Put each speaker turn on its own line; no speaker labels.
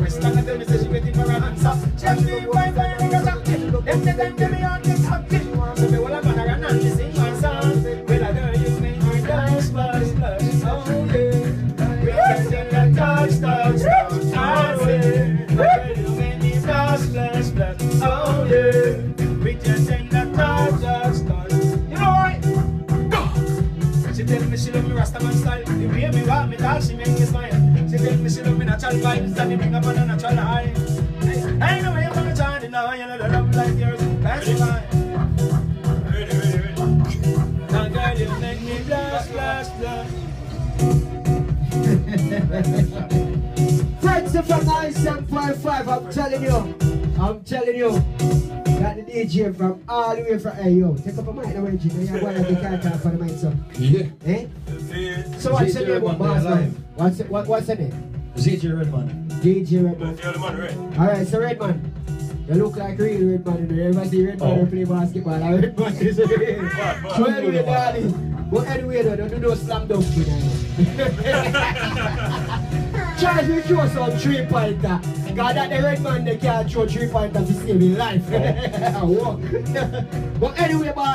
wrist and I tell me say she waiting for an answer. Check me boyfriend nigga jacket. Them say them give me on this active. So me well I'm gonna run and sing my song. Well a girl you make me dance, splash, splash. Oh yeah. We can sing that touch, touch, touch. I say, girl you make me dance, splash, splash. Oh yeah. We can sing that touch, touch, touch. You know what? She tell me she love me Rastaman style. The way me walk me talk, she make me smile. She tell me she love me natural vibes and me bring up on a natural high. I know where you're gonna try it now. You know the love like yours. That's fine. Ready. Now girl, you make me blush, blush, blush.
FrenzFM 97.5. I'm telling you. Got the DJ from all the way from yo. Take up a mic now, Reggie. You have one of the characters for the mic, so.
Yeah.
Eh? So what's the name of boss man? What's the name?
DJ Redman.
DJ Redman. Alright, so Redman. You look like real Redman. You ever see Redman play basketball? Redman is real. So anyway, darling. But anyway, don't do no slam dunk tonight. Try to throw some 3-pointer. God, that the Redman they can't throw 3-pointer to save his life. But anyway, boy.